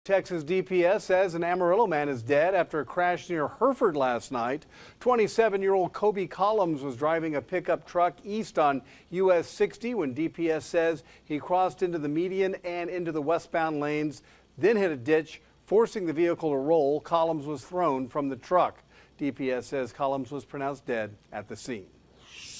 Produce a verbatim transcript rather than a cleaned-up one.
Texas D P S says an Amarillo man is dead after a crash near Hereford last night. twenty-seven-year-old Kobe Collins was driving a pickup truck east on U S sixty when D P S says he crossed into the median and into the westbound lanes, then hit a ditch, forcing the vehicle to roll. Collins was thrown from the truck. D P S says Collins was pronounced dead at the scene.